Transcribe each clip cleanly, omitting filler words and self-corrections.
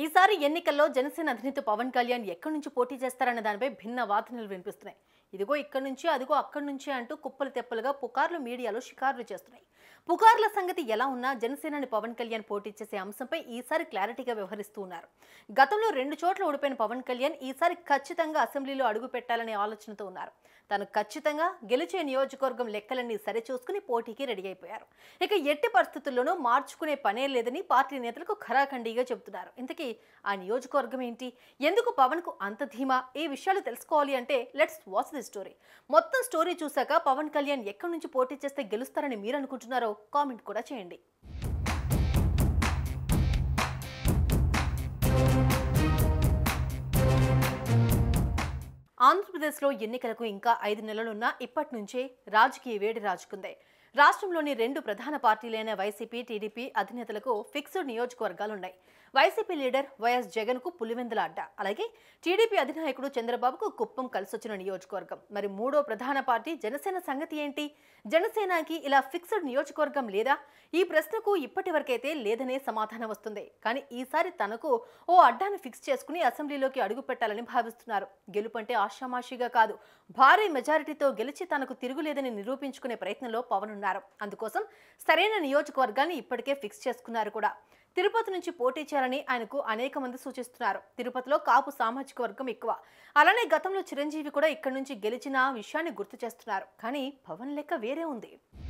ఈసారి ఎన్నికల్లో జనసేన అధినేత పవన్ కళ్యాణ్ ఎక్కడి నుంచి పోటీ చేస్తారన్న దానిపై భిన్న వాదనలు వినిపిస్తున్నాయి. ఇదిగో ఇక్కడి నుంచి అదిగో అక్కడి నుంచి అంటూ కుప్పలు తెప్పలుగా పుకార్లు మీడియాలో షికారులు చేస్తున్నాయి. పుకార్ల సంగతి ఎలా ఉన్నా జనసేనని పవన్ కళ్యాణ్ పోటీ చేసే అంశంపై ఈసారి క్లారిటీగా వ్యవహరిస్తూ ఉన్నారు. గతంలో 2 చోట్ల ఓడిపోయిన పవన్ కళ్యాణ్ ఈసారి ఖచ్చితంగా అసెంబ్లీలో అడుగు పెట్టాలనే ఆలోచనతో ఉన్నారు. తాను ఖచ్చితంగా గెలిచే నియోజకవర్గం లెక్కలన్నీ సరిచూసుకుని పోటీకి రెడీ అయిపోయారు. ఇక ఎట్టి పరిస్థితుల్లోనూ మార్చుకునే పనే లేదని పార్టీ నేతలకు ఖరాఖండిగా చెబుతున్నారు. ఇంతకీ ఆ నియోజకవర్గం ఏంటి, ఎందుకు పవన్ కు అంత ధీమా, ఈ విషయాలు తెలుసుకోవాలి అంటే లెట్స్ వాచ్ ది స్టోరీ. మొత్తం స్టోరీ చూశాక పవన్ కళ్యాణ్ ఎక్కడి నుంచి పోటీ చేస్తే గెలుస్తారని మీరు అనుకుంటున్నారో కామెంట్ కూడా చేయండి. ఆంధ్రప్రదేశ్లో ఎన్నికలకు ఇంకా 5 నెలలున్నా ఇప్పటి నుంచే రాజకీయ వేడి రాజుకుంది. రాష్ట్రంలోని 2 ప్రధాన పార్టీలైన వైసీపీ, టీడీపీ అధినేతలకు ఫిక్స్డ్ నియోజకవర్గాలున్నాయి. వైసీపీ లీడర్ వైఎస్ జగన్ కు పులివెందుల అడ్డ, అలాగే టీడీపీ అధినాయకుడు చంద్రబాబుకు కుప్పం కలిసొచ్చిన నియోజకవర్గం. మరి మూడో ప్రధాన పార్టీ జనసేన సంగతి ఏంటి? జనసేనకి ఇలా ఫిక్స్డ్ నియోజకవర్గం లేదా? ఈ ప్రశ్నకు ఇప్పటి వరకైతే లేదనే సమాధానం వస్తుంది. కానీ ఈసారి తనకు ఓ అడ్డాను ఫిక్స్ చేసుకుని అసెంబ్లీలోకి అడుగు పెట్టాలని భావిస్తున్నారు. గెలుపంటే ఆషామాషిగా కాదు, భారీ మెజారిటీతో గెలిచి తనకు తిరుగులేదని నిరూపించుకునే ప్రయత్నంలో పవన్ ఉన్నారు. అందుకోసం సరైన నియోజకవర్గాన్ని ఇప్పటికే ఫిక్స్ చేసుకున్నారు కూడా. తిరుపతి నుంచి పోటీ చేయాలని ఆయనకు అనేక మంది సూచిస్తున్నారు. తిరుపతిలో కాపు సామాజిక వర్గం ఎక్కువ. అలానే గతంలో చిరంజీవి కూడా ఇక్కడి నుంచి గెలిచిన విషయాన్ని గుర్తు చేస్తున్నారు. కానీ పవన్ లెక్క వేరే ఉంది.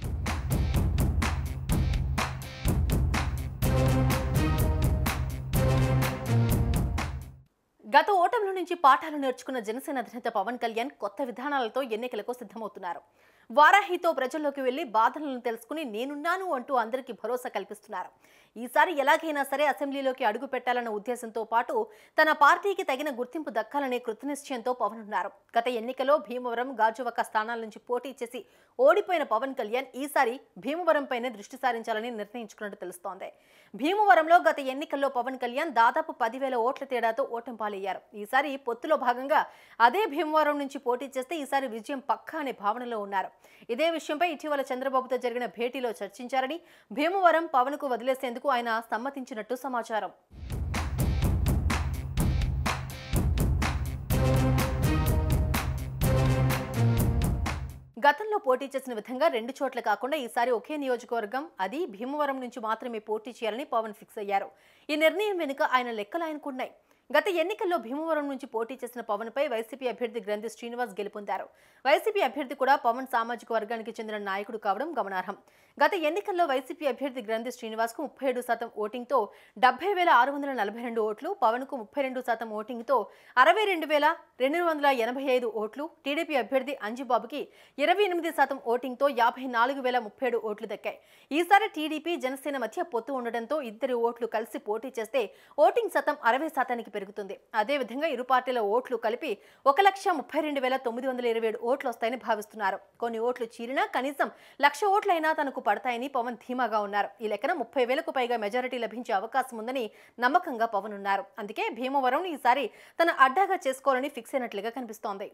గత ఓటముల నుంచి పాఠాలు నేర్చుకున్న జనసేన అధినేత పవన్ కళ్యాణ్ కొత్త విధానాలతో ఎన్నికలకు సిద్ధమవుతున్నారు. వారాహితో ప్రజల్లోకి వెళ్లి బాధలను తెలుసుకుని నేనున్నాను అంటూ అందరికీ భరోసా కల్పిస్తున్నారు. ఈసారి ఎలాగైనా సరే అసెంబ్లీలోకి అడుగు పెట్టాలన్న ఉద్దేశంతో పాటు తన పార్టీకి తగిన గుర్తింపు దక్కాలనే కృతనిశ్చయంతో పవన్ ఉన్నారు. గత ఎన్నికలో భీమవరం, గాజువాక స్థానాల నుంచి పోటీ చేసి ఓడిపోయిన పవన్ కళ్యాణ్ ఈసారి భీమవరంపైనే దృష్టి సారించాలని నిర్ణయించుకున్నట్టు తెలుస్తోంది. భీమవరంలో గత ఎన్నికల్లో పవన్ కళ్యాణ్ దాదాపు 10,000 ఓట్ల తేడాతో ఓటమి పాలయ్యారు. ఈసారి పొత్తులో భాగంగా అదే భీమవరం నుంచి పోటీ చేస్తే ఈసారి విజయం పక్కా అనే భావనలో ఉన్నారు. ఇదే విషయంపై ఇటీవల చంద్రబాబుతో జరిగిన భేటీలో చర్చించారని, భీమవరం పవన్ కు వదిలేసేందుకు ఆయన సమ్మతించినట్టు సమాచారం. గతంలో పోటీ చేసిన విధంగా 2 చోట్ల కాకుండా ఈసారి ఒకే నియోజకవర్గం, అది భీమవరం నుంచి మాత్రమే పోటీ చేయాలని పవన్ ఫిక్స్ అయ్యారు. ఈ నిర్ణయం వెనుక ఆయన లెక్కలు ఆయనకున్నాయి. గత ఎన్నికల్లో భీమవరం నుంచి పోటీ చేసిన పవన్ పై వైసీపీ అభ్యర్థి గ్రంథి శ్రీనివాస్ గెలుపొందారు. వైసీపీ అభ్యర్థి కూడా పవన్ సామాజిక వర్గానికి చెందిన నాయకుడు కావడం గమనార్హం. గత ఎన్నికల్లో వైసీపీ అభ్యర్థి గ్రంథి శ్రీనివాస్ కు 37% ఓటింగ్తో 70,642 ఓట్లు, పవన్ కు 32% ఓటింగ్తో 62,285 ఓట్లు, టీడీపీ అభ్యర్థి అంజిబాబుకి 28% ఓటింగ్తో 54,037 ఓట్లు దక్కాయి. ఈసారి టీడీపీ, జనసేన మధ్య పొత్తు ఉండడంతో ఇద్దరి ఓట్లు కలిసి పోటీ చేస్తే ఓటింగ్ శాతం 60%కి పెరుగుతుంది. అదేవిధంగా ఇరు పార్టీల ఓట్లు కలిపి 1,32,927 ఓట్లు వస్తాయని భావిస్తున్నారు. కొన్ని ఓట్లు చీరినా కనీసం 1,00,000 ఓట్లైనా తనకు పడతాయని పవన్ ధీమాగా ఉన్నారు. ఈ లెక్కన 30,000కు పైగా మెజారిటీ లభించే అవకాశం ఉందని నమ్మకంగా పవన్ ఉన్నారు. అందుకే భీమవరం ఈసారి తన అడ్డాగా చేసుకోవాలని ఫిక్స్ అయినట్లుగా కనిపిస్తోంది.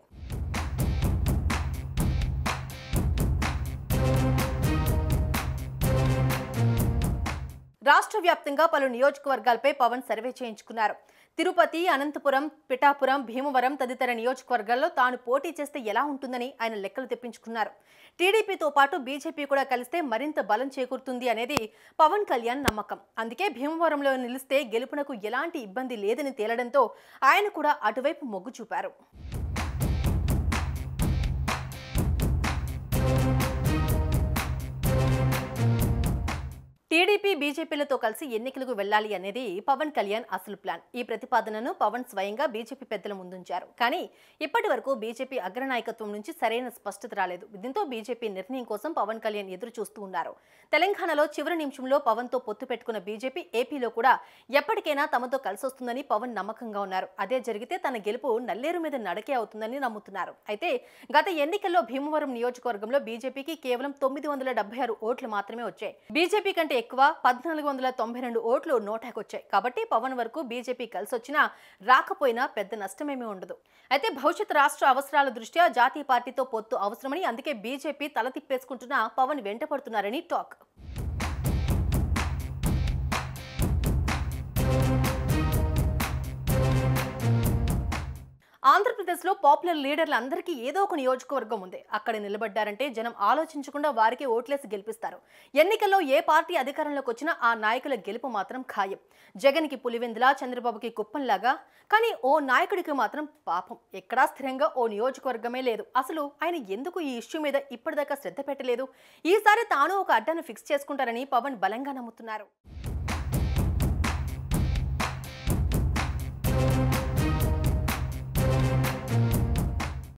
రాష్ట్ర వ్యాప్తంగా పలు నియోజకవర్గాలపై పవన్ సర్వే చేయించుకున్నారు. తిరుపతి, అనంతపురం, పిఠాపురం, భీమవరం తదితర నియోజకవర్గాల్లో తాను పోటీ చేస్తే ఎలా ఉంటుందని ఆయన లెక్కలు తెప్పించుకున్నారు. టీడీపీతో పాటు బీజేపీ కూడా కలిస్తే మరింత బలం చేకూరుతుంది అనేది పవన్ కళ్యాణ్ నమ్మకం. అందుకే భీమవరంలో నిలిస్తే గెలుపునకు ఎలాంటి ఇబ్బంది లేదని తేలడంతో ఆయన కూడా అటువైపు మొగ్గు చూపారు. టీడీపీ, బీజేపీలతో కలిసి ఎన్నికలకు వెళ్లాలి అనేది పవన్ కళ్యాణ్ అసలు ప్లాన్. ఈ ప్రతిపాదనను పవన్ స్వయంగా బీజేపీ పెద్దల ముందుంచారు. కానీ ఇప్పటి వరకు బీజేపీ అగ్రనాయకత్వం నుంచి సరైన స్పష్టత రాలేదు. దీంతో బీజేపీ నిర్ణయం కోసం పవన్ కళ్యాణ్ ఎదురు చూస్తూ ఉన్నారు. తెలంగాణలో చివరి నిమిషంలో పవన్ తో పొత్తు పెట్టుకున్న బీజేపీ ఏపీలో కూడా ఎప్పటికైనా తమతో కలిసొస్తుందని పవన్ నమ్మకంగా ఉన్నారు. అదే జరిగితే తన గెలుపు నల్లేరు మీద నడకే అవుతుందని నమ్ముతున్నారు. అయితే గత ఎన్నికల్లో భీమవరం నియోజకవర్గంలో బీజేపీకి కేవలం 976 ఓట్లు మాత్రమే వచ్చాయి. బీజేపీ కంటే ఎక్కువ 1492 ఓట్లు నోటాకొచ్చాయి. కాబట్టి పవన్ వరకు బీజేపీ కలిసొచ్చినా రాకపోయినా పెద్ద నష్టమేమీ ఉండదు. అయితే భవిష్యత్ రాష్ట్ర అవసరాల దృష్ట్యా జాతీయ పార్టీతో పొత్తు అవసరమని, అందుకే బీజేపీ తల తిప్పేసుకుంటున్నా పవన్ వెంటపడుతున్నారని టాక్. ఆంధ్రప్రదేశ్లో పాపులర్ లీడర్లందరికీ ఏదో ఒక నియోజకవర్గం ఉంది. అక్కడ నిలబడ్డారంటే జనం ఆలోచించకుండా వారికి ఓట్లేసి గెలిపిస్తారు. ఎన్నికల్లో ఏ పార్టీ అధికారంలోకి వచ్చినా ఆ నాయకుల గెలుపు మాత్రం ఖాయం. జగన్కి పులివెందులా, చంద్రబాబుకి కుప్పంలాగా. కానీ ఓ నాయకుడికి మాత్రం పాపం ఎక్కడా స్థిరంగా ఓ నియోజకవర్గమే లేదు. అసలు ఆయన ఎందుకు ఈ ఇష్యూ మీద ఇప్పటిదాకా శ్రద్ధ పెట్టలేదు? ఈసారి తాను ఒక అడ్డాను ఫిక్స్ చేసుకుంటారని పవన్ బలంగా నమ్ముతున్నారు.